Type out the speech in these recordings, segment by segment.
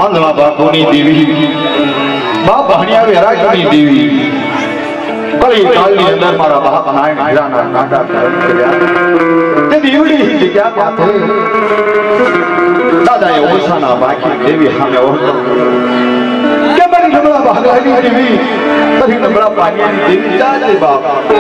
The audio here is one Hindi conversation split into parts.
आंधळा बापोनी देवी बाप भाणिया वेरागनी देवी कली कालनी अंदर मारा बाप नारायण हीराना कांटा धारण कर्या ते देवड़ी जग्या माथे दादाए ओसाना बाकी देवी सामे ओळखो के मारी नबळा भागलानी देवी तरी नबळा पाणियानी देवी जाते बाप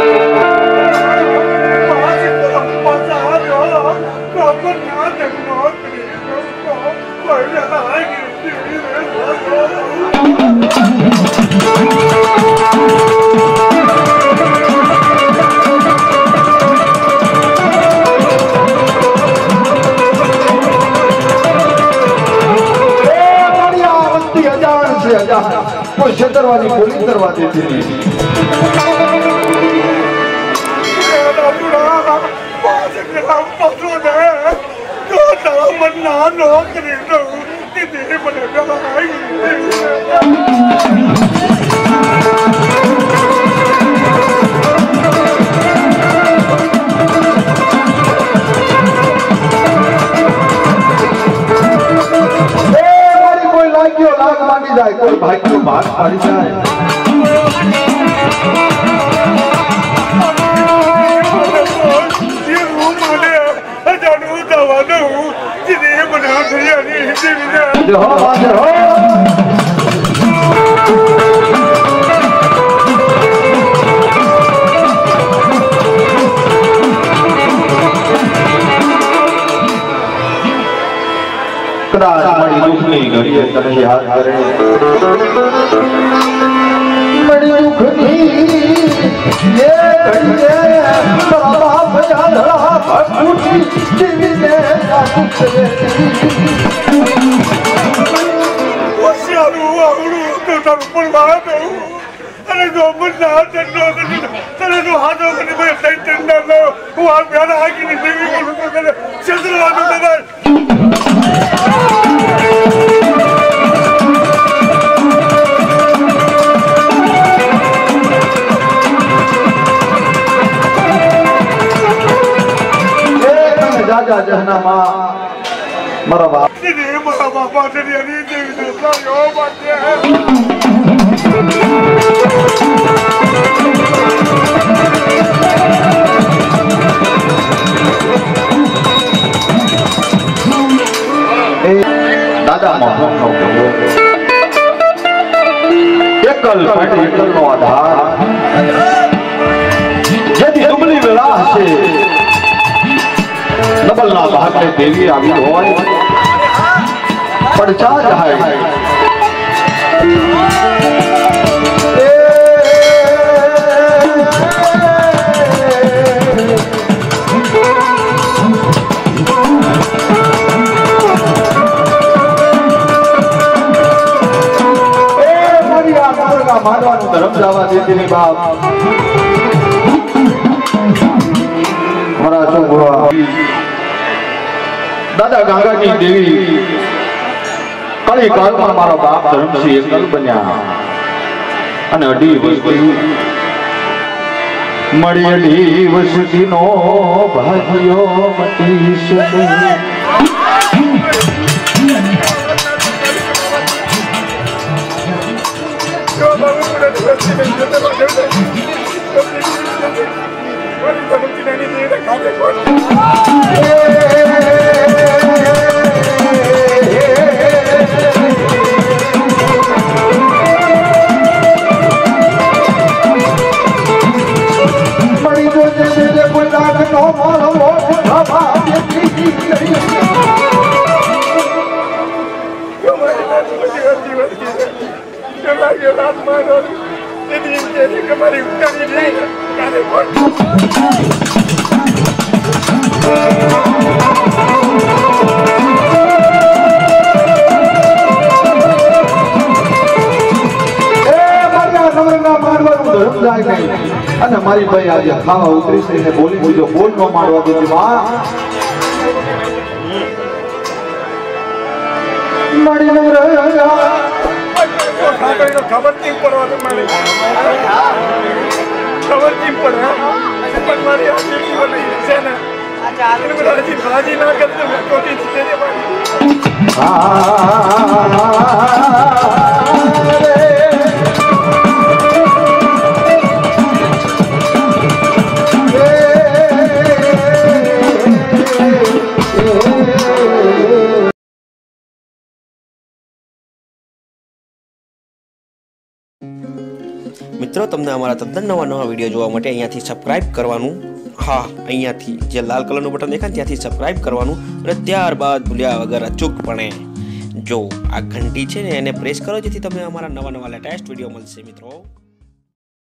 कोई दरवाजे पुलिस दरवाजे थे जाए कोई भाई को बात पड़ी जाए ये रूम वाले जानू दवा दो जिन्हें बना दिया नहीं जो हो बात हो बड़ी दुखनी घड़ी तने याद करे बड़ी दुखनी ये घड़ी है तेरा बाप जालड़ा भटूटी जीवी ने वो शालू आउरू तो सब परवाह दो अरे जो मुन्ना चन्नो तेरे जो हाथों में कोई सही चन्ना लो वो आप प्यारा है कि नहीं देवी को करे चंद्रमा तो दे जहना मां मरा बाप तेरे मरा बापा तेरी अनी देवी दूसरा यो बातें हैं दादा मोहन नो कहो एकल पेट एकल नो आधार यदि दुबली वेला से नबलना भाग में देवी आवी होय पड़चा जाए मानवानु धर्म जावा देती नहीं बाप हमारा चुगुआ दादा गंगा की देवी कली काल में मारा बाप धर्म से एकल बन्या अने अडी वस्ती मड़ी अडी वस्ती नो भाग्यो मटी से हमारी भाई आज खावा उतरी से ने बोली मुझे बोल नो मारवा देती मां मड़ी नमरा खबर नहीं पड़वा तो मारे खबर नहीं पड़ा पर मारी आगे की बनी से ना इनको राजी ना करते मैं कोटी जीते दे मित्रों तमने अमरा तद्दन नवा नवा विडियो जोवा माटे अहींयाथी सब्सक्राइब करवानुं, हाँ अहींयाथी जे लाल कलरनुं बटन देखाय त्याथी सब्सक्राइब करवानुं अने त्यारबाद भूल्या वगर अचूकपणे जो आ घंटी छे ने एने प्रेस करो जेथी तमने अमरा नवा नवा लेटेस्ट विडियो मळशे मित्रों।